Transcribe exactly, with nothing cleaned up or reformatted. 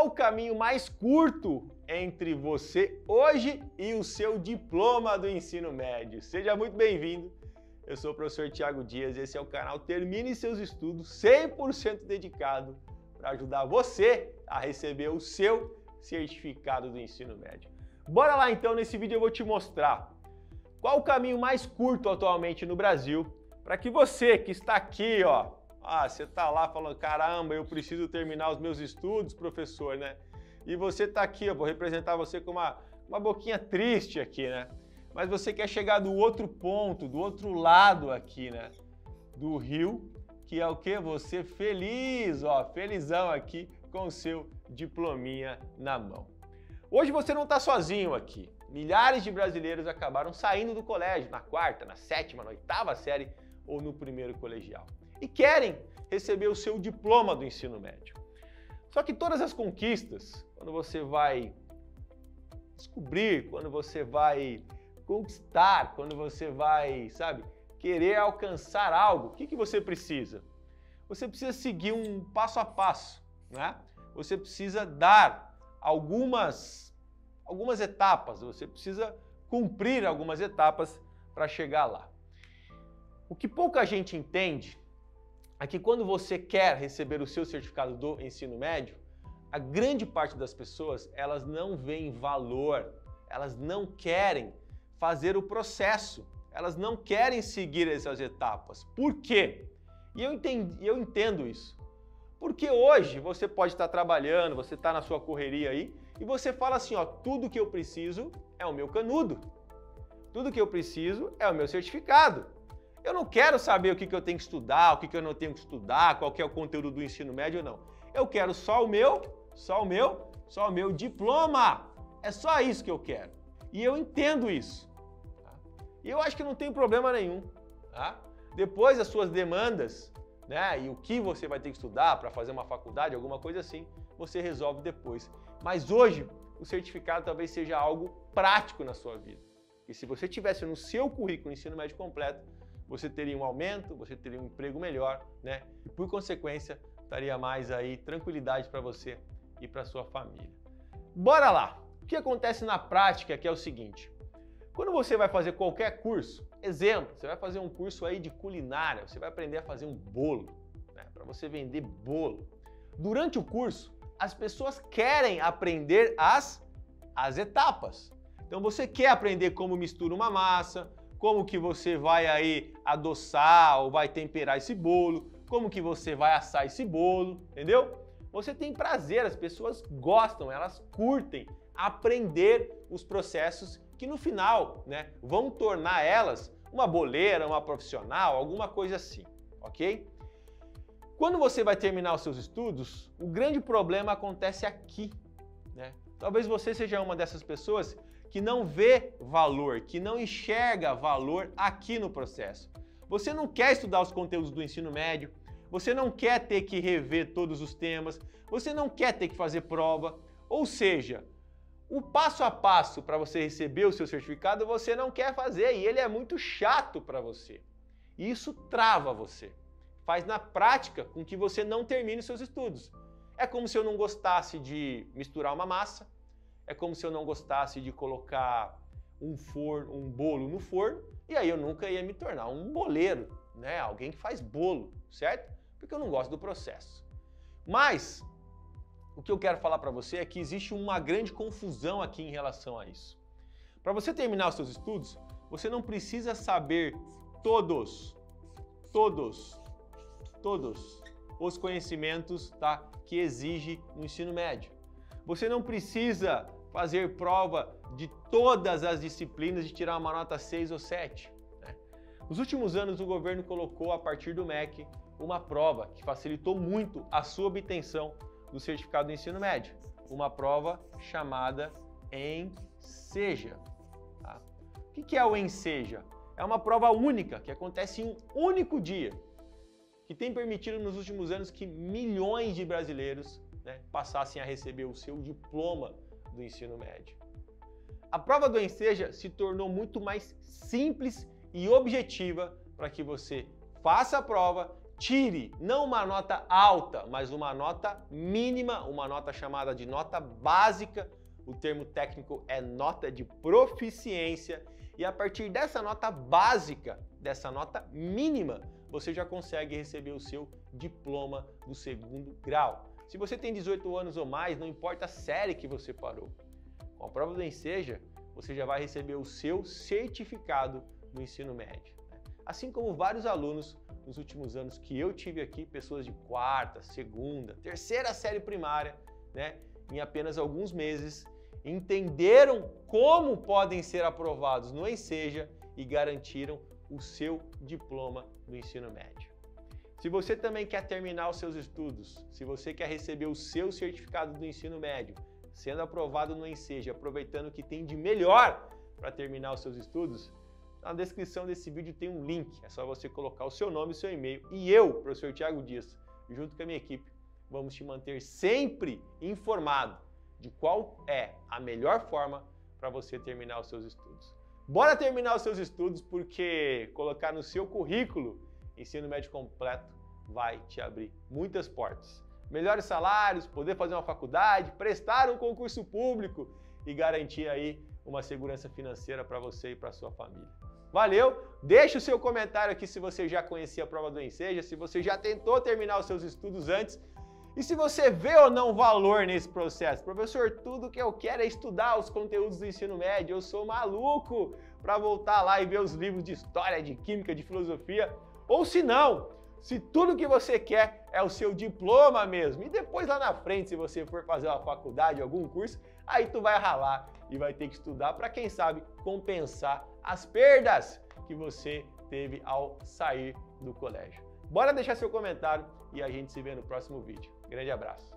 Qual o caminho mais curto entre você hoje e o seu diploma do ensino médio? Seja muito bem-vindo. Eu sou o professor Thiago Dias e esse é o canal Termine Seus Estudos, cem por cento dedicado para ajudar você a receber o seu certificado do ensino médio. Bora lá então, nesse vídeo eu vou te mostrar qual o caminho mais curto atualmente no Brasil para que você que está aqui, ó, ah, você está lá falando, caramba, eu preciso terminar os meus estudos, professor, né? E você está aqui, eu vou representar você com uma, uma boquinha triste aqui, né? Mas você quer chegar do outro ponto, do outro lado aqui, né? Do rio, que é o quê? Você feliz, ó, felizão aqui com o seu diplominha na mão. Hoje você não está sozinho aqui. Milhares de brasileiros acabaram saindo do colégio na quarta, na sétima, na oitava série ou no primeiro colegial e querem receber o seu diploma do ensino médio. Só que todas as conquistas, quando você vai descobrir, quando você vai conquistar, quando você vai, sabe, querer alcançar algo, o que que você precisa? Você precisa seguir um passo a passo, né? Você precisa dar algumas, algumas etapas, você precisa cumprir algumas etapas para chegar lá. O que pouca gente entende é que quando você quer receber o seu certificado do ensino médio, a grande parte das pessoas, elas não veem valor, elas não querem fazer o processo, elas não querem seguir essas etapas. Por quê? E eu entendo, eu entendo isso. Porque hoje você pode estar trabalhando, você está na sua correria aí, e você fala assim, ó, tudo que eu preciso é o meu canudo. Tudo que eu preciso é o meu certificado. Eu não quero saber o que que eu tenho que estudar, o que que eu não tenho que estudar, qual que é o conteúdo do ensino médio, não. Eu quero só o meu, só o meu, só o meu diploma. É só isso que eu quero. E eu entendo isso. Tá? E eu acho que não tem problema nenhum. Tá? Depois das suas demandas, né, e o que você vai ter que estudar para fazer uma faculdade, alguma coisa assim, você resolve depois. Mas hoje, o certificado talvez seja algo prático na sua vida. E se você tivesse no seu currículo ensino médio completo, você teria um aumento, você teria um emprego melhor, né? E por consequência, daria mais aí tranquilidade para você e para sua família. Bora lá! O que acontece na prática que é o seguinte, quando você vai fazer qualquer curso, exemplo, você vai fazer um curso aí de culinária, você vai aprender a fazer um bolo, né? Para você vender bolo. Durante o curso, as pessoas querem aprender as, as etapas. Então você quer aprender como mistura uma massa, como que você vai aí adoçar ou vai temperar esse bolo, como que você vai assar esse bolo, entendeu? Você tem prazer, as pessoas gostam, elas curtem aprender os processos que no final, né, vão tornar elas uma boleira, uma profissional, alguma coisa assim, ok? Quando você vai terminar os seus estudos, o grande problema acontece aqui, né? Talvez você seja uma dessas pessoas que não vê valor, que não enxerga valor aqui no processo. Você não quer estudar os conteúdos do ensino médio, você não quer ter que rever todos os temas, você não quer ter que fazer prova, ou seja, o passo a passo para você receber o seu certificado você não quer fazer e ele é muito chato para você. E isso trava você, faz na prática com que você não termine seus estudos. É como se eu não gostasse de misturar uma massa, é como se eu não gostasse de colocar um forno, um bolo no forno, e aí eu nunca ia me tornar um boleiro, né? Alguém que faz bolo, certo? Porque eu não gosto do processo. Mas o que eu quero falar para você é que existe uma grande confusão aqui em relação a isso. Para você terminar os seus estudos, você não precisa saber todos, todos, todos os conhecimentos, tá, que exige no ensino médio. Você não precisa fazer prova de todas as disciplinas de tirar uma nota seis ou sete. Né? Nos últimos anos, o governo colocou, a partir do M E C, uma prova que facilitou muito a sua obtenção do certificado do ensino médio. Uma prova chamada ENSEJA. Tá? O que é o ENSEJA? É uma prova única, que acontece em um único dia, que tem permitido nos últimos anos que milhões de brasileiros, né, passassem a receber o seu diploma do ensino médio. A prova do ENSEJA se tornou muito mais simples e objetiva para que você faça a prova, tire não uma nota alta, mas uma nota mínima, uma nota chamada de nota básica. O termo técnico é nota de proficiência. E a partir dessa nota básica, dessa nota mínima, você já consegue receber o seu diploma do segundo grau. Se você tem dezoito anos ou mais, não importa a série que você parou. Com a prova do Enseja, você já vai receber o seu certificado do ensino médio. Assim como vários alunos nos últimos anos que eu tive aqui, pessoas de quarta, segunda, terceira série primária, né, em apenas alguns meses, entenderam como podem ser aprovados no Enseja e garantiram o seu diploma do ensino médio. Se você também quer terminar os seus estudos, se você quer receber o seu certificado do ensino médio, sendo aprovado no Enseja, aproveitando o que tem de melhor para terminar os seus estudos, na descrição desse vídeo tem um link, é só você colocar o seu nome e o seu e-mail. E eu, professor Thiago Dias, junto com a minha equipe, vamos te manter sempre informado de qual é a melhor forma para você terminar os seus estudos. Bora terminar os seus estudos, porque colocar no seu currículo ensino médio completo vai te abrir muitas portas. Melhores salários, poder fazer uma faculdade, prestar um concurso público e garantir aí uma segurança financeira para você e para sua família. Valeu! Deixe o seu comentário aqui se você já conhecia a prova do Enseja, se você já tentou terminar os seus estudos antes e se você vê ou não valor nesse processo. Professor, tudo que eu quero é estudar os conteúdos do ensino médio, eu sou maluco para voltar lá e ver os livros de história, de química, de filosofia. Ou se não, se tudo que você quer é o seu diploma mesmo, e depois lá na frente, se você for fazer uma faculdade, algum curso, aí tu vai ralar e vai ter que estudar para, quem sabe, compensar as perdas que você teve ao sair do colégio. Bora deixar seu comentário e a gente se vê no próximo vídeo. Grande abraço!